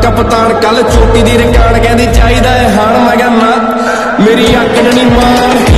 कप्तान कल चोटी दी रिकार्ड कहती चाहिदा है हाण मैं क्या ना मेरी अकड़ नी मार